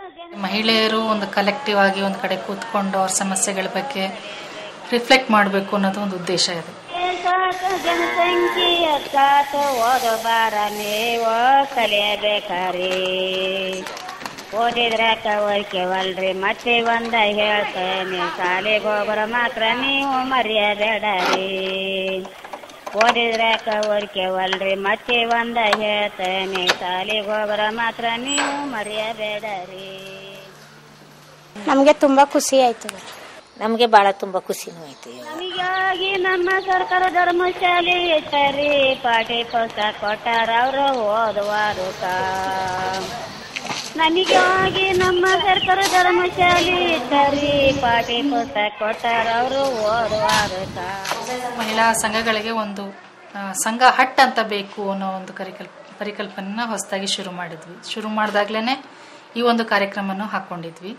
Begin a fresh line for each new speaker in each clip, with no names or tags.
ಮಹಿಳೆಯರು ಒಂದು ಕಲೆಕ್ಟಿವ್ ಆಗಿ ಒಂದು ಕಡೆ ಕೂತ್ಕೊಂಡು ಅವ್ರ ಸಮಸ್ಯೆಗಳ ಬಗ್ಗೆ ರಿಫ್ಲೆಕ್ಟ್ ಮಾಡಬೇಕು ಅನ್ನೋದು ಒಂದು ಉದ್ದೇಶ ಇದೆ.
ಜನಸಂಖ್ಯೆಯ ಓದಬಾರ ನೀವು ಕಲಿಯಬೇಕಾರಿ, ಓದಿದ್ರ ಕವಲ್ರಿ ಮತ್ತೆ ಒಂದ ಹೇಳ್ತೇನೆ, ಶಾಲೆಗೆ ಹೋಗೋರ ಮಾತ್ರ ನೀವು ಮರೆಯಬೇಡರಿ. ಓದಿದ್ರ ಕವಲ್ರಿ ಮತ್ತೆ ಒಂದ ಹೇಳ್ತೇನೆ, ಶಾಲೆಗೆ ಹೋಗೋರ ಮಾತ್ರ ನೀವು ಮರೆಯಬೇಡರಿ.
ನಮಗೆ ತುಂಬಾ ಖುಷಿ ಆಯ್ತು.
ನಮಗೆ ಬಹಳ ತುಂಬಾ ಖುಷಿನೂ ಆಯ್ತು.
ನಮಗಾಗಿ ನಮ್ಮ ಸರ್ಕಾರ ಧರ್ಮಶಾಲೆ ಇಟ್ಟರಿ, ಪಾಠಿ ಪುಸ್ತಕ ಕೊಟ್ಟಾರ ಅವರು ಓದುವಾರು. ನಮಗಾಗಿ ನಮ್ಮ ಸರ್ಕಾರ ಧರ್ಮಶಾಲೆ ಇಟ್ಟರಿ, ಪಾಠಿ ಪುಸ್ತಕ ಕೊಟ್ಟಾರ ಅವರು ಓದುವಾರು.
ಮಹಿಳಾ ಸಂಘಗಳಿಗೆ ಒಂದು ಸಂಘ ಹಟ್ ಅಂತ ಬೇಕು ಅನ್ನೋ ಒಂದು ಪರಿಕಲ್ಪನೆನ ಹೊಸದಾಗಿ ಶುರು ಮಾಡಿದಾಗ್ಲೇನೆ ಈ ಒಂದು ಕಾರ್ಯಕ್ರಮವನ್ನು ಹಾಕೊಂಡಿದ್ವಿ.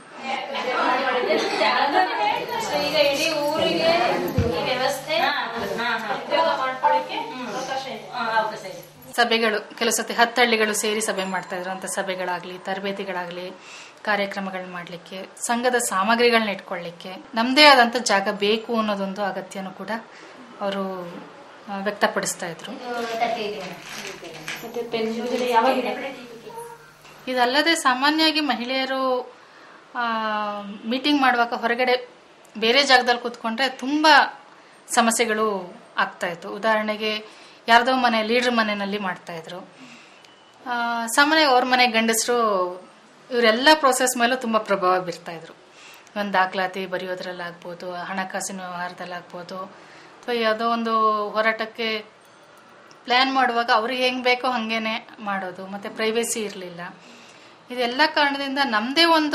ಸಭೆಗಳು ಕೆಲವು ಸತಿ 10 ಹಳ್ಳಿಗಳು ಸೇರಿ ಸಭೆ ಮಾಡ್ತಾ ಇದ್ರು. ಅಂತ ಸಭೆಗಳಾಗ್ಲಿ, ತರಬೇತಿಗಳಾಗ್ಲಿ, ಕಾರ್ಯಕ್ರಮಗಳನ್ನ ಮಾಡ್ಲಿಕ್ಕೆ, ಸಂಘದ ಸಾಮಗ್ರಿಗಳನ್ನ ಇಟ್ಕೊಳ್ಳಿಕ್ಕೆ ನಮ್ದೇ ಆದಂತ ಜಾಗ ಬೇಕು ಅನ್ನೋದೊಂದು ಅಗತ್ಯನೂ ಕೂಡ ಅವರು ವ್ಯಕ್ತಪಡಿಸ್ತಾ ಇದ್ರು. ಇದಲ್ಲದೆ ಸಾಮಾನ್ಯವಾಗಿ ಮಹಿಳೆಯರು ಮೀಟಿಂಗ್ ಮಾಡುವಾಗ ಹೊರಗಡೆ ಬೇರೆ ಜಾಗದಲ್ಲಿ ಕೂತ್ಕೊಂಡ್ರೆ ತುಂಬಾ ಸಮಸ್ಯೆಗಳು ಆಗ್ತಾ ಇತ್ತು. ಉದಾಹರಣೆಗೆ ಯಾರ್ದೋ ಮನೆ ಲೀಡರ್ ಮನೆಯಲ್ಲಿ ಮಾಡ್ತಾ ಇದ್ರು. ಸಾಮಾನ್ಯ ಅವ್ರ ಮನೆ ಗಂಡಸರು ಇವರೆಲ್ಲ ಪ್ರೋಸೆಸ್ ಮೇಲೂ ತುಂಬಾ ಪ್ರಭಾವ ಬೀರ್ತಾ ಇದ್ರು. ಒಂದು ದಾಖಲಾತಿ ಬರೆಯೋದ್ರಲ್ಲಾಗ್ಬೋದು, ಹಣಕಾಸಿನ ವ್ಯವಹಾರದಲ್ಲಾಗ್ಬೋದು, ಅಥವಾ ಯಾವುದೋ ಒಂದು ಹೋರಾಟಕ್ಕೆ ಪ್ಲಾನ್ ಮಾಡುವಾಗ ಅವ್ರಿಗೆ ಹೆಂಗ್ ಬೇಕೋ ಹಂಗೇನೆ ಮಾಡೋದು, ಮತ್ತೆ ಪ್ರೈವೇಸಿ ಇರಲಿಲ್ಲ. ಇದೆಲ್ಲ ಕಾರಣದಿಂದ ನಮ್ದೇ ಒಂದು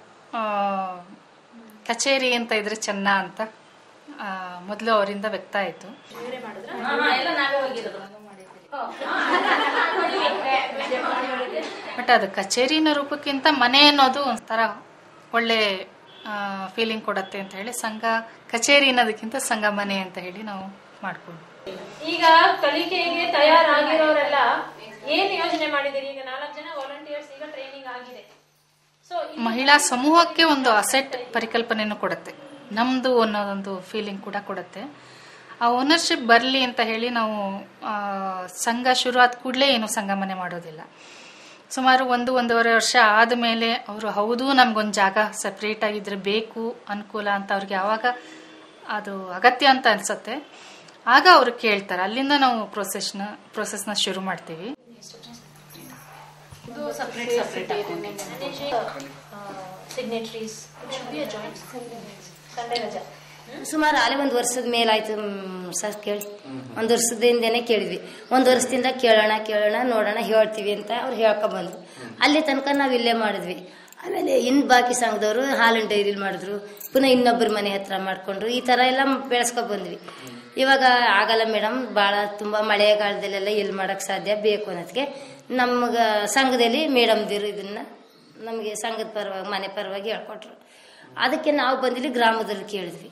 ಕಚೇರಿ ಅಂತ ಇದ್ರೆ ಚೆನ್ನ ಅಂತ ಮೊದಲು ಅವರಿಂದ ವ್ಯಕ್ತ ಆಯ್ತು. ಬಟ್ ಅದು ಕಚೇರಿನ ರೂಪಕ್ಕಿಂತ ಮನೆ ಅನ್ನೋದು ಒಂಥರ ಒಳ್ಳೆ ಫೀಲಿಂಗ್ ಕೊಡತ್ತೆ ಅಂತ ಹೇಳಿ ಸಂಘ ಕಚೇರಿ ಅನ್ನೋದಕ್ಕಿಂತ ಸಂಘ ಮನೆ ಅಂತ ಹೇಳಿ ನಾವು ಮಾಡ್ಕೊಂಡು.
ಈಗ ಕಲಿಕೆಗೆ ತಯಾರಾಗಿರೋರೆಲ್ಲ ಏನ್ ಯೋಜನೆ ಮಾಡಿದಿರಿ? ಈಗ 4 ಜನ ವಾಲಂಟಿಯರ್ಸ್ ಈಗ ಟ್ರೈನಿಂಗ್ ಆಗಿದೆ.
ಮಹಿಳಾ ಸಮೂಹಕ್ಕೆ ಒಂದು ಅಸೆಟ್ ಪರಿಕಲ್ಪನೆಯನ್ನು ಕೊಡುತ್ತೆ, ನಮ್ದು ಅನ್ನೋದೊಂದು ಫೀಲಿಂಗ್ ಕೂಡ ಕೊಡುತ್ತೆ. ಆ ಓನರ್ಶಿಪ್ ಬರಲಿ ಅಂತ ಹೇಳಿ ನಾವು ಸಂಘ ಶುರು ಆದ ಕೂಡಲೇ ಏನು ಸಂಘ ಮನೆ ಮಾಡೋದಿಲ್ಲ. ಸುಮಾರು 1-1.5 ವರ್ಷ ಆದಮೇಲೆ ಅವರು ಹೌದು ನಮ್ಗೊಂದು ಜಾಗ ಸೆಪ್ರೇಟ್ ಆಗಿದ್ರೆ ಬೇಕು, ಅನುಕೂಲ ಅಂತ ಅವ್ರಿಗೆ ಯಾವಾಗ ಅದು ಅಗತ್ಯ ಅಂತ ಅನ್ಸುತ್ತೆ ಆಗ ಅವ್ರು ಕೇಳ್ತಾರೆ. ಅಲ್ಲಿಂದ ನಾವು ಪ್ರೋಸೆಸ್ನ ಶುರು ಮಾಡ್ತೀವಿ.
ಸುಮಾರು ಅಲ್ಲಿ 1 ವರ್ಷದ ಮೇಲಾಯ್ತು ಸರ್ ಕೇಳಿ. 1 ವರ್ಷದಿಂದನೇ ಕೇಳಿದ್ವಿ. 1 ವರ್ಷದಿಂದ ಕೇಳೋಣ ನೋಡೋಣ ಹೇಳ್ತೀವಿ ಅಂತ ಅವ್ರು ಹೇಳ್ಕೊಂಡ್ ಬಂದ್ರು. ಅಲ್ಲಿ ತನಕ ನಾವ್ ಇಲ್ಲೇ ಮಾಡಿದ್ವಿ. ಆಮೇಲೆ ಬಾಕಿ ಸಂಘದವರು ಹಾಲಿನ ಡೈರಿಲಿ ಮಾಡಿದ್ರು, ಪುನಃ ಇನ್ನೊಬ್ಬರ ಮನೆ ಹತ್ರ ಮಾಡ್ಕೊಂಡ್ರು. ಈ ತರ ಎಲ್ಲ ಬೆಳೆಸ್ಕೊಂಡ್ ಬಂದ್ವಿ. ಇವಾಗ ಆಗಲ್ಲ ಮೇಡಮ್, ಬಹಳ ತುಂಬಾ ಮಳೆಗಾಲದಲ್ಲೆಲ್ಲ ಎಲ್ಲಿ ಮಾಡಕ್ ಸಾಧ್ಯ ಬೇಕು ಅನ್ನೋದಕ್ಕೆ ನಮ್ಗ ಸಂಘದಲ್ಲಿ ಮೇಡಮ್ದಿರು ಇದನ್ನ ನಮಗೆ ಸಂಘದ ಪರವಾಗಿ ಮನೆ ಪರವಾಗಿ ಹೇಳ್ಕೊಟ್ರು. ಅದಕ್ಕೆ ನಾವು ಬಂದಿಲ್ಲಿ ಗ್ರಾಮದಲ್ಲಿ ಕೇಳಿದ್ವಿ.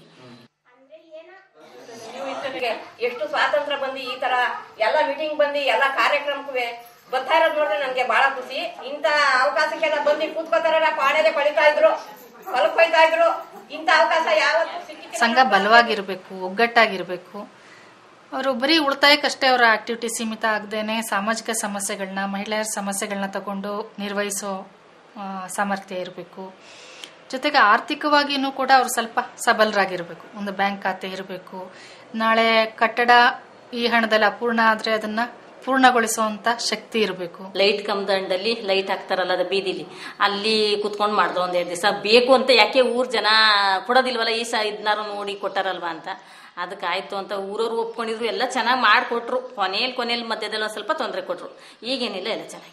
ಎಷ್ಟು ಸ್ವಾತಂತ್ರ್ಯ ಬಂದು ಈ ತರ ಎಲ್ಲ ಮೀಟಿಂಗ್ ಬಂದು ಎಲ್ಲ ಕಾರ್ಯಕ್ರಮಕ್ಕೂ ಬರ್ತಾ ಇರೋದು ನೋಡಿದ್ರೆ ನನ್ಗೆ ಬಹಳ ಖುಷಿ. ಇಂತ ಅವಕಾಶಕ್ಕೆಲ್ಲ ಬಂದು ಕೂತ್ಕೋತಾರ, ಪಾಣೆಲೆ ಪಡಿತಾ ಇದ್ರು, ಹೊಲಕ್ ಹೋಯ್ತಾ ಇದ್ರು. ಇಂತ ಅವಕಾಶ ಯಾವತ್ತು
ಸಂಘ ಬಲವಾಗಿರ್ಬೇಕು, ಒಗ್ಗಟ್ಟಾಗಿರ್ಬೇಕು. ಅವರು ಬರೀ ಉಳಿತಾಯಕ್ಕಷ್ಟೇ ಅವರ ಆಕ್ಟಿವಿಟಿ ಸೀಮಿತ ಆಗದೇನೆ ಸಾಮಾಜಿಕ ಸಮಸ್ಯೆಗಳನ್ನ, ಮಹಿಳೆಯರ ಸಮಸ್ಯೆಗಳನ್ನ ತಗೊಂಡು ನಿರ್ವಹಿಸೋ ಸಾಮರ್ಥ್ಯ ಇರಬೇಕು. ಜೊತೆಗೆ ಆರ್ಥಿಕವಾಗಿನೂ ಕೂಡ ಅವರು ಸ್ವಲ್ಪ ಸಬಲರಾಗಿರ್ಬೇಕು. ಒಂದು ಬ್ಯಾಂಕ್ ಖಾತೆ ಇರಬೇಕು. ನಾಳೆ ಕಟ್ಟಡ ಈ ಹಣದಲ್ಲಿ ಅಪೂರ್ಣ ಆದ್ರೆ ಅದನ್ನ ಪೂರ್ಣಗೊಳಿಸುವಂತ ಶಕ್ತಿ ಇರಬೇಕು.
ಲೈಟ್ ಕಂಬದಂಡಲ್ಲಿ ಲೈಟ್ ಹಾಕ್ತಾರಲ್ಲ ಅದ ಬೀದಿಲಿ, ಅಲ್ಲಿ ಕುತ್ಕೊಂಡ್ ಮಾಡ್ದು 1-2 ದಿವಸ ಬೇಕು ಅಂತ. ಯಾಕೆ ಊರ್ ಜನ ಕೊಡೋದಿಲ್ವಲ್ಲ, ಈ ಇದನ್ನಾರು ನೋಡಿ ಕೊಟ್ಟಾರಲ್ವಾ ಅಂತ ಅದಕ್ಕಾಯ್ತು ಅಂತ ಊರವ್ರು ಒಪ್ಕೊಂಡಿದ್ರು. ಎಲ್ಲ ಚೆನ್ನಾಗಿ ಮಾಡಿಕೊಟ್ರು. ಕೊನೆಯಲ್ಲಿ ಮಧ್ಯದಲ್ಲಿ ಒಂದ್ ಸ್ವಲ್ಪ ತೊಂದರೆ ಕೊಟ್ರು. ಈಗೇನಿಲ್ಲ, ಎಲ್ಲ ಚೆನ್ನಾಗಿದೆ.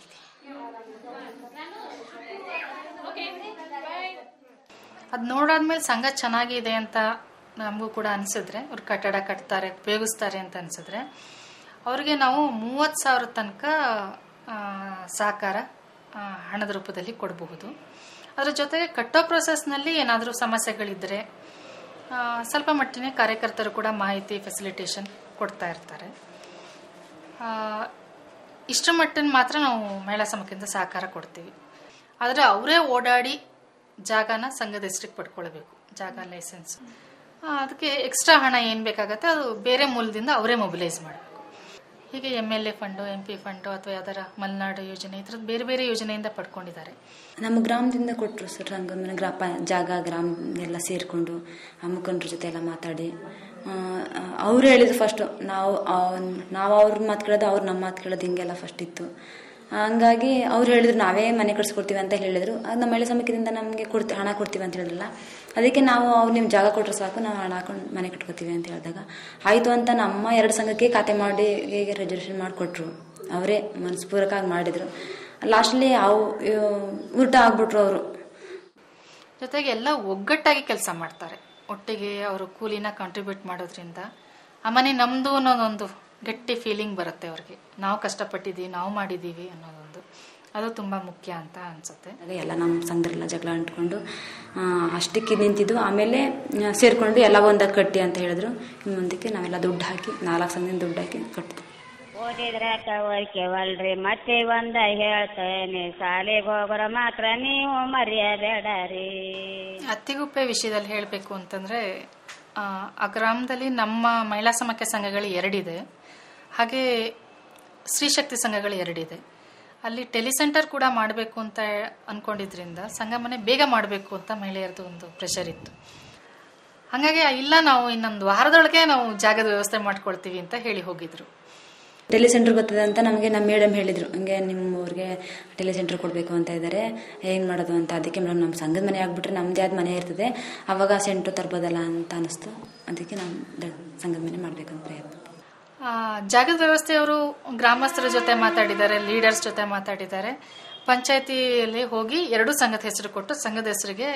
ಅದ್ ನೋಡಾದ್ಮೇಲೆ ಸಂಘ ಚೆನ್ನಾಗಿದೆ ಅಂತ ನಮಗೂ ಕೂಡ ಅನ್ಸಿದ್ರೆ, ಅವ್ರು ಕಟ್ಟಡ ಕಟ್ತಾರೆ, ಉಪಯೋಗಿಸ್ತಾರೆ ಅಂತ ಅನ್ಸಿದ್ರೆ ಅವ್ರಿಗೆ ನಾವು 30,000 ತನಕ ಸಹಕಾರ ಹಣದ ರೂಪದಲ್ಲಿ ಕೊಡಬಹುದು. ಅದ್ರ ಜೊತೆಗೆ ಕಟ್ಟೋ ಪ್ರೊಸೆಸ್ನಲ್ಲಿ ಏನಾದರೂ ಸಮಸ್ಯೆಗಳಿದ್ರೆ ಸ್ವಲ್ಪ ಮಟ್ಟಿನ ಕಾರ್ಯಕರ್ತರು ಕೂಡ ಮಾಹಿತಿ ಫೆಸಿಲಿಟೇಷನ್ ಕೊಡ್ತಾ ಇರ್ತಾರೆ. ಇಷ್ಟರ ಮಟ್ಟಿನ ಮಾತ್ರ ನಾವು ಮಹಿಳಾ ಸಮಕ್ಕಿಂತ ಸಹಕಾರ ಕೊಡ್ತೀವಿ. ಆದರೆ ಅವರೇ ಓಡಾಡಿ ಜಾಗನ ಸಂಘದ ಹೆಸರಿಗೆ ಪಡ್ಕೊಳ್ಬೇಕು, ಜಾಗ ಲೈಸೆನ್ಸ್. ಅದಕ್ಕೆ ಎಕ್ಸ್ಟ್ರಾ ಹಣ ಏನು ಬೇಕಾಗತ್ತೆ ಅದು ಬೇರೆ ಮೂಲದಿಂದ ಅವರೇ ಮೊಬಿಲೈಸ್ ಮಾಡಬೇಕು. ಹೀಗೆ MLA ಫಂಡು, MP ಫಂಡು ಅಥವಾ ಯಾವ್ದಾರ ಮಲೆನಾಡು ಯೋಜನೆ, ಈ ಥರದ್ದು ಬೇರೆ ಬೇರೆ ಯೋಜನೆಯಿಂದ ಪಡ್ಕೊಂಡಿದ್ದಾರೆ.
ನಮ್ಮ ಗ್ರಾಮದಿಂದ ಕೊಟ್ಟರು ಸರ್. ರಂಗಮ್ಮನ ಜಾಗ ಗ್ರಾಮ ಎಲ್ಲ ಸೇರಿಕೊಂಡು ಆ ಮುಖಂಡರ ಜೊತೆ ಎಲ್ಲ ಮಾತಾಡಿ ಅವ್ರು ಹೇಳಿದ್ರು ಫಸ್ಟು. ನಾವು ಅವ್ರ ಮಾತು ಕೇಳೋದು, ಅವ್ರು ನಮ್ಮ ಮಾತು ಕೇಳೋದು, ಹಿಂಗೆಲ್ಲ ಫಸ್ಟ್ ಇತ್ತು. ಹಂಗಾಗಿ ಅವ್ರು ಹೇಳಿದ್ರು ನಾವೇ ಮನೆ ಕಟ್ಸ್ಕೊಡ್ತೀವಿ ಅಂತ ಹೇಳಿದ್ರು. ಅದು ನಮ್ಮ ಮಹಿಳಾ ಸಮಿತಿಯಿಂದ ನಮಗೆ ಹಣ ಕೊಡ್ತೀವಿ ಅಂತ ಹೇಳಿದ್ರಲ್ಲ, ಅದಕ್ಕೆ ನಾವು ಅವ್ರು ನಿಮ್ಮ ಜಾಗ ಕೊಟ್ಟರೆ ಸಾಕು, ನಾವು ಹಣ ಹಾಕೊಂಡು ಮನೆ ಕಟ್ಕೋತೀವಿ ಅಂತ ಹೇಳಿದಾಗ ಆಯಿತು ಅಂತ ನಮ್ಮ 2 ಸಂಘಕ್ಕೆ ಖಾತೆ ಮಾಡಿ ಹೇಗೆ ರಿಸರ್ವೇಷನ್ ಮಾಡಿಕೊಟ್ರು. ಅವರೇ ಮನಸ್ಪೂರ್ವಕವಾಗಿ ಮಾಡಿದರು. ಲಾಸ್ಟ್ಲಿ ಉಲ್ಟಾ ಆಗ್ಬಿಟ್ರು ಅವರು.
ಜೊತೆಗೆ ಎಲ್ಲ ಒಗ್ಗಟ್ಟಾಗಿ ಕೆಲಸ ಮಾಡ್ತಾರೆ. ಒಟ್ಟಿಗೆ ಅವರು ಕೂಲಿನ ಕಾಂಟ್ರಿಬ್ಯೂಟ್ ಮಾಡೋದ್ರಿಂದ ಆ ಮನೆ ನಮ್ಮದು ಅನ್ನೋದೊಂದು ಗಟ್ಟಿ ಫೀಲಿಂಗ್ ಬರುತ್ತೆ ಅವ್ರಿಗೆ. ನಾವು ಕಷ್ಟಪಟ್ಟಿದ್ದೀವಿ, ನಾವು ಮಾಡಿದ್ದೀವಿ ಅನ್ನೋದೊಂದು, ಅದು ತುಂಬ ಮುಖ್ಯ ಅಂತ ಅನಿಸುತ್ತೆ.
ಎಲ್ಲ ನಮ್ಮ ಸಂಘರೆಲ್ಲ ಜಗಳ ಅಂಟ್ಕೊಂಡು ಅಷ್ಟಕ್ಕೆ ನಿಂತಿದ್ದು. ಆಮೇಲೆ ಸೇರಿಕೊಂಡು ಎಲ್ಲ ಒಂದಾಗ ಕಟ್ಟಿ ಅಂತ ಹೇಳಿದ್ರು. ಇನ್ನು ಮುಂದಕ್ಕೆ ನಾವೆಲ್ಲ ದುಡ್ಡು ಹಾಕಿ 4 ಸಂಘದಿಂದ ದುಡ್ಡು ಹಾಕಿ ಕಟ್ತೀವಿ.
ಓದಿದ್ರ ಕವಲ್ರಿ ಮತ್ತೆ ಒಂದ ಹೇಳ್ತೇನೆ, ಶಾಲೆಗೆ ಹೋಗೋರ ಮಾತ್ರ ನೀವು ಮರೆಯಬೇಡರಿ.
ಅತ್ತಿಗುಪ್ಪೆ ವಿಷಯದಲ್ಲಿ ಹೇಳಬೇಕು ಅಂತಂದ್ರೆ, ಆ ಗ್ರಾಮದಲ್ಲಿ ನಮ್ಮ ಮಹಿಳಾ ಸಮಾಖ್ಯ ಸಂಘಗಳು 2 ಇದೆ, ಹಾಗೆ ಸ್ತ್ರೀಶಕ್ತಿ ಸಂಘಗಳು 2 ಇದೆ. ಅಲ್ಲಿ ಟೆಲಿಸೆಂಟರ್ ಕೂಡ ಮಾಡಬೇಕು ಅಂತ ಅನ್ಕೊಂಡಿದ್ರಿಂದ ಸಂಘ ಮನೆ ಬೇಗ ಮಾಡಬೇಕು ಅಂತ ಮಹಿಳೆಯರದು ಒಂದು ಪ್ರೆಷರ್ ಇತ್ತು. ಹಾಗಾಗಿ ಇಲ್ಲ, ನಾವು ಇನ್ನೊಂದು ವಾರದೊಳಗೆ ನಾವು ಜಾಗದ ವ್ಯವಸ್ಥೆ ಮಾಡ್ಕೊಳ್ತೀವಿ ಅಂತ ಹೇಳಿ ಹೋಗಿದ್ರು.
ಟೆಲಿಸೆಂಟರ್ ಬರ್ತದೆ ಅಂತ ನಮಗೆ ನಮ್ಮ ಮೇಡಮ್ ಹೇಳಿದ್ರು, ಹಂಗೆ ನಿಮ್ಮವ್ರಿಗೆ ಟೆಲಿಸೆಂಟರ್ ಕೊಡಬೇಕು ಅಂತ ಇದ್ದಾರೆ, ಏನು ಮಾಡೋದು ಅಂತ. ಅದಕ್ಕೆ ಮೇಡಮ್ ನಮ್ಮ ಸಂಘದ ಮನೆ ಆಗ್ಬಿಟ್ರೆ ನಮ್ಮದೇ ಆದ ಮನೆ ಇರ್ತದೆ, ಅವಾಗ ಸೆಂಟ್ರು ತರ್ಬೋದಲ್ಲ ಅಂತ ಅನಿಸ್ತು. ಅದಕ್ಕೆ ನಮ್ಮ ಸಂಘದ ಮನೆ ಮಾಡ್ಬೇಕಂತ ಪ್ರಯತ್ನ.
ಜಾಗದ ವ್ಯವಸ್ಥೆಯವರು ಗ್ರಾಮಸ್ಥರ ಜೊತೆ ಮಾತಾಡಿದ್ದಾರೆ, ಲೀಡರ್ಸ್ ಜೊತೆ ಮಾತಾಡಿದ್ದಾರೆ. ಪಂಚಾಯತಿಯಲ್ಲಿ ಹೋಗಿ 2 ಸಂಘದ ಹೆಸರು ಕೊಟ್ಟು ಸಂಘದ ಹೆಸರಿಗೆ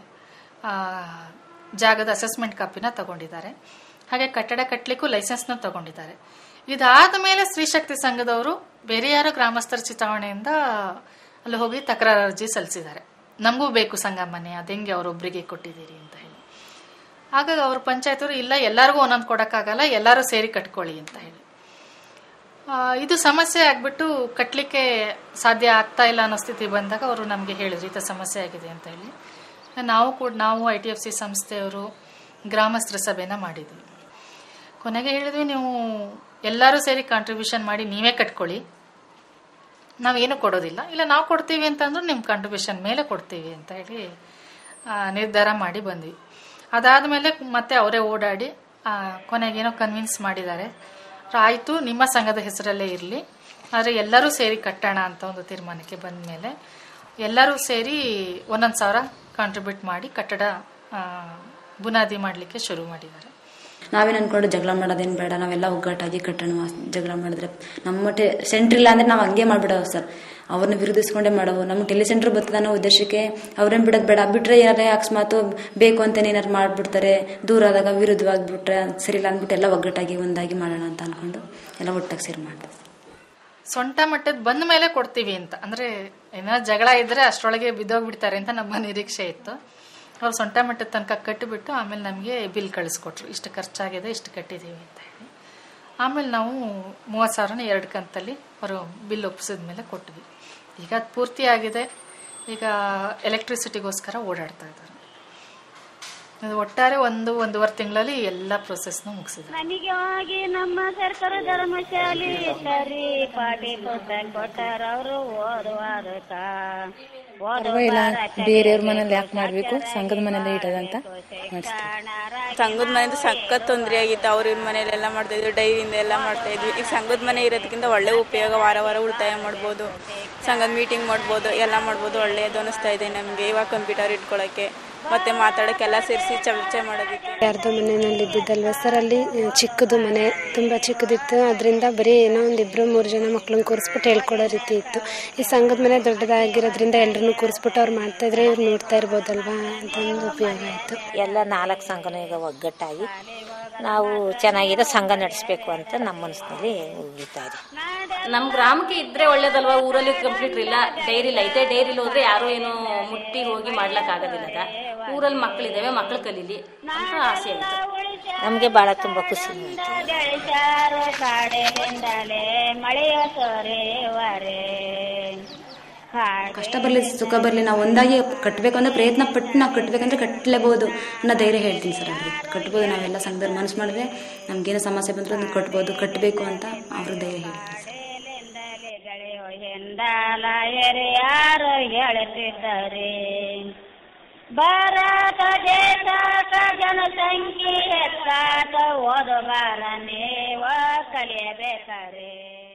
ಜಾಗದ ಅಸೆಸ್ಮೆಂಟ್ ಕಾಪಿನ ತಗೊಂಡಿದ್ದಾರೆ. ಹಾಗೆ ಕಟ್ಟಡ ಕಟ್ಟಲಿಕ್ಕೂ ಲೈಸೆನ್ಸ್ನ ತಗೊಂಡಿದ್ದಾರೆ. ಇದಾದ ಮೇಲೆ ಸ್ತ್ರೀಶಕ್ತಿ ಸಂಘದವರು ಬೇರೆ ಯಾರೋ ಗ್ರಾಮಸ್ಥರ ಚಿತಾವಣೆಯಿಂದ ಅಲ್ಲಿ ಹೋಗಿ ತಕರಾರು ಅರ್ಜಿ ಸಲ್ಲಿಸಿದ್ದಾರೆ. ನಮಗೂ ಬೇಕು ಸಂಘ ಮನೆ, ಅದೆಂಗೆ ಅವರೊಬ್ಬರಿಗೆ ಕೊಟ್ಟಿದ್ದೀರಿ ಅಂತ ಹೇಳಿ. ಹಾಗಾಗಿ ಅವ್ರ ಪಂಚಾಯತರು ಇಲ್ಲ, ಎಲ್ಲರಿಗೂ ಒಂದೊಂದು ಕೊಡೋಕ್ಕಾಗಲ್ಲ, ಎಲ್ಲರೂ ಸೇರಿ ಕಟ್ಕೊಳ್ಳಿ ಅಂತ ಹೇಳಿ. ಇದು ಸಮಸ್ಯೆ ಆಗ್ಬಿಟ್ಟು ಕಟ್ಟಲಿಕ್ಕೆ ಸಾಧ್ಯ ಆಗ್ತಾ ಇಲ್ಲ ಅನ್ನೋ ಸ್ಥಿತಿ ಬಂದಾಗ ಅವರು ನಮಗೆ ಹೇಳಿದ್ರು ಈ ಥರ ಸಮಸ್ಯೆ ಆಗಿದೆ ಅಂತ ಹೇಳಿ. ನಾವು ITFC ಸಂಸ್ಥೆಯವರು ಗ್ರಾಮಸ್ಥರ ಸಭೆನ ಮಾಡಿದ್ವಿ. ಕೊನೆಗೆ ಹೇಳಿದ್ವಿ, ನೀವು ಎಲ್ಲರೂ ಸೇರಿ ಕಾಂಟ್ರಿಬ್ಯೂಷನ್ ಮಾಡಿ ನೀವೇ ಕಟ್ಕೊಳ್ಳಿ, ನಾವೇನು ಕೊಡೋದಿಲ್ಲ, ಇಲ್ಲ ನಾವು ಕೊಡ್ತೀವಿ ಅಂತಂದ್ರೂ ನಿಮ್ಮ ಕಾಂಟ್ರಿಬ್ಯೂಷನ್ ಮೇಲೆ ಕೊಡ್ತೀವಿ ಅಂತ ಹೇಳಿ ನಿರ್ಧಾರ ಮಾಡಿ ಬಂದ್ವಿ. ಅದಾದಮೇಲೆ ಮತ್ತೆ ಅವರೇ ಓಡಾಡಿ ಕೊನೆಗೇನೋ ಕನ್ವಿನ್ಸ್ ಮಾಡಿದ್ದಾರೆ. ಆಯಿತು, ನಿಮ್ಮ ಸಂಘದ ಹೆಸರಲ್ಲೇ ಇರಲಿ, ಆದರೆ ಎಲ್ಲರೂ ಸೇರಿ ಕಟ್ಟೋಣ ಅಂತ ಒಂದು ತೀರ್ಮಾನಕ್ಕೆ ಬಂದ ಮೇಲೆ ಎಲ್ಲರೂ ಸೇರಿ 1,000 ಕಾಂಟ್ರಿಬ್ಯೂಟ್ ಮಾಡಿ ಕಟ್ಟಡ ಬುನಾದಿ ಮಾಡಲಿಕ್ಕೆ ಶುರು ಮಾಡಿದ್ದಾರೆ.
ನಾವೇನು ಅನ್ಕೊಂಡು ಜಗಳ ಮಾಡೋದೇನು ಬೇಡ, ನಾವೆಲ್ಲ ಒಗ್ಗಟ್ಟಾಗಿ ಕಟ್ಟೋಣ. ಜಗಳ ಮಾಡಿದ್ರೆ ನಮ್ಮ ಸೆಂಟ್ರ್ ಇಲ್ಲ ಅಂದ್ರೆ ನಾವು ಹಂಗೆ ಮಾಡ್ಬಿಡೋವು ಸರ್, ಅವ್ರನ್ನ ವಿರೋಧಿಸ್ಕೊಂಡೇ ಮಾಡೋವು. ನಮ್ಗೆ ಟೆಲಿಸೆಂಟ್ರ್ ಬರ್ತದೆ ಅನ್ನೋ ಉದ್ದೇಶಕ್ಕೆ ಅವ್ರೇನು ಬಿಡೋದು ಬೇಡ. ಬಿಟ್ರೆ ಯಾರೇ ಅಕಸ್ಮಾತ್ ಬೇಕು ಅಂತ ಏನಾರು ಮಾಡ್ಬಿಡ್ತಾರೆ, ದೂರ ಆದಾಗ ವಿರುದ್ಧವಾಗಿಬಿಟ್ರೆ ಸರಿಯಿಲ್ಲ ಅಂದ್ಬಿಟ್ಟು ಎಲ್ಲ ಒಗ್ಗಟ್ಟಾಗಿ ಒಂದಾಗಿ ಮಾಡೋಣ ಅಂತ ಅನ್ಕೊಂಡು ಎಲ್ಲ ಒಟ್ಟಾಗಿ ಸೇರಿ ಮಾಡ್ತಾರೆ.
ಸೊಂಟ ಮಟ್ಟದ ಬಂದ ಮೇಲೆ ಕೊಡ್ತೀವಿ ಅಂತ, ಅಂದ್ರೆ ಏನಾದ್ರು ಜಗಳ ಇದ್ರೆ ಅಷ್ಟರೊಳಗೆ ಬಿದ್ದೋಗ್ಬಿಡ್ತಾರೆ ಅಂತ ನಮ್ಮ ನಿರೀಕ್ಷೆ ಇತ್ತು. ಅವ್ರು ಸೊಂಟ ಮಟ್ಟದ ತನಕ ಕಟ್ಟಿಬಿಟ್ಟು ಆಮೇಲೆ ನಮಗೆ ಬಿಲ್ ಕಳಿಸ್ಕೊಟ್ರು, ಇಷ್ಟು ಖರ್ಚಾಗಿದೆ, ಇಷ್ಟು ಕಟ್ಟಿದ್ದೀವಿ ಅಂತ ಹೇಳಿ. ಆಮೇಲೆ ನಾವು 30,000ನ 2 ಕಂತಲ್ಲಿ ಅವರು ಬಿಲ್ ಒಪ್ಪಿಸಿದ ಮೇಲೆ ಕೊಟ್ವಿ. ಈಗ ಅದು ಪೂರ್ತಿ ಆಗಿದೆ. ಈಗ ಎಲೆಕ್ಟ್ರಿಸಿಟಿಗೋಸ್ಕರ ಓಡಾಡ್ತಾ ಇದ್ದಾರೆ. ಒಟ್ಟಾರೆ 1-1.5 ತಿಂಗಳಲ್ಲಿ ಎಲ್ಲ ಪ್ರೊಸೆಸ್ನ ಮುಗಿಸಿದ್ರು.
ಮನೆಗೆ ಹೋಗಿ ನಮ್ಮ ಸರ್ಕಾರ ಧರ್ಮಶಾಲೆ ಇಟ್ಟರಿ, ಪಾಟಿ ಪುಸ್ತಕ ಕೊಟ್ಟಾರ ಅವರು ಓದುವಾರಕ.
ಬೇರೆಯವ್ರ ಮನೇಲಿ ಯಾಕೆ ಮಾಡ್ಬೇಕು, ಸಂಘದ ಮನೇಲಿ ಇಡೋದಂತ
ಸಂಘದ ಮನೆಯಿಂದ ಸಖತ್ ತೊಂದರೆ ಆಗಿತ್ತು. ಅವ್ರ ಇವ್ರ ಮನೇಲೆಲ್ಲ ಮಾಡ್ತಾ ಇದ್ವಿ, ಡೈರಿಯಿಂದ ಎಲ್ಲ ಮಾಡ್ತಾ ಇದ್ವಿ. ಈಗ ಸಂಘದ ಮನೆ ಇರೋದಕ್ಕಿಂತ ಒಳ್ಳೆ ಉಪಯೋಗ, ವಾರ ಉಳಿತಾಯ ಮಾಡ್ಬೋದು, ಸಂಘದ ಮೀಟಿಂಗ್ ಮಾಡ್ಬೋದು, ಎಲ್ಲ ಮಾಡ್ಬೋದು. ಒಳ್ಳೆಯದು ಅನಿಸ್ತಾ ಇದೆ ನಮಗೆ. ಇವಾಗ ಕಂಪ್ಯೂಟರ್ ಇಟ್ಕೊಳ್ಳೋಕ್ಕೆ ಮತ್ತೆ ಮಾತಾಡೋಕ್ಕೆಲ್ಲ ಸೇರಿಸಿ ಚರ್ಚೆ ಮಾಡೋದಕ್ಕೆ.
ಯಾರ್ದೋ ಮನೆಯಲ್ಲಿ ಇದ್ದಿದ್ದಲ್ವ ಸರ್, ಅಲ್ಲಿ ಚಿಕ್ಕದು ಮನೆ, ತುಂಬ ಚಿಕ್ಕದಿತ್ತು. ಅದರಿಂದ ಬರೀ ಏನೋ 1-2-3 ಜನ ಮಕ್ಳನ್ನ ಕೂರಿಸ್ಬಿಟ್ಟು ಹೇಳ್ಕೊಡೋ ರೀತಿ ಇತ್ತು. ಈ ಸಂಘದ ಮನೆ ದೊಡ್ಡದಾಗಿರೋದ್ರಿಂದ ಎಲ್ಲರನ್ನೂ ಕೂರಿಸ್ಬಿಟ್ಟು ಅವ್ರು ಮಾಡ್ತಾ ಇದ್ರೆ ಇವ್ರು ನೋಡ್ತಾ ಇರ್ಬೋದಲ್ವಾ ಅಂತ ಒಂದು ಉಪಯೋಗ ಆಯಿತು.
ಎಲ್ಲ 4 ಸಂಘನೂ ಈಗ ಒಗ್ಗಟ್ಟಾಗಿ ನಾವು ಚೆನ್ನಾಗಿರೋ ಸಂಘ ನಡೆಸಬೇಕು ಅಂತ ನಮ್ಮ ಮನಸ್ಸಿನಲ್ಲಿ ಉಳಿತಾ ಇದೆ.
ನಮ್ಮ ಗ್ರಾಮಕ್ಕೆ ಇದ್ರೆ ಒಳ್ಳೇದಲ್ವಾ, ಊರಲ್ಲಿ ಕಂಪ್ಯೂಟರ್ ಇಲ್ಲ, ಡೈರಿಲಿ ಐತೆ. ಡೈರಿಲಿ ಹೋದ್ರೆ ಯಾರು ಏನು ಮುಟ್ಟಿ ಹೋಗಿ ಮಾಡ್ಲಕ್ ಆಗೋದಿಲ್ಲ. ಊರಲ್ಲಿ ಮಕ್ಕಳಿದ್ದಾವೆ, ಮಕ್ಕಳು ಕಲೀಲಿ ಅಂತ ಆಸೆ ಆಯ್ತು.
ನಮಗೆ ಬಹಳ ತುಂಬಾ ಖುಷಿ
ಮಳೆಯ ಸೊರೆವರೆ
ಕಷ್ಟ ಬರಲಿ ಸುಖ ಬರಲಿ ನಾವು ಒಂದಾಗಿ ಕಟ್ಟಬೇಕು ಅಂದ್ರೆ ಪ್ರಯತ್ನ ಪಟ್ಟು ನಾವು ಕಟ್ಟಬೇಕಂದ್ರೆ ಕಟ್ಟಲೇಬಹುದು ಅನ್ನೋ ಧೈರ್ಯ ಹೇಳ್ತೀನಿ ಸರ್ ಅವ್ರಿಗೆ. ಕಟ್ಬೋದು, ನಾವೆಲ್ಲ ಸಂಘದಲ್ಲಿ ಮನಸ್ಸು ಮಾಡಿದ್ರೆ ನಮ್ಗೇನೋ ಸಮಸ್ಯೆ ಬಂದರೂ ಅದನ್ನ ಕಟ್ಬೋದು, ಕಟ್ಟಬೇಕು ಅಂತ ಅವ್ರಿಗೆ ಧೈರ್ಯ ಹೇಳ್ತೀನಿ ಸರ್.
ಯಾರು ಹೇಳುತ್ತಿದ್ದಾರೆ ಭಾರತ ದೇಶದ ಜನಸಂಖ್ಯೆ ಹೆಚ್ಚಾದ ಓದುಗಾರನೇ ಕಲಿಯಬೇಕಾರೆ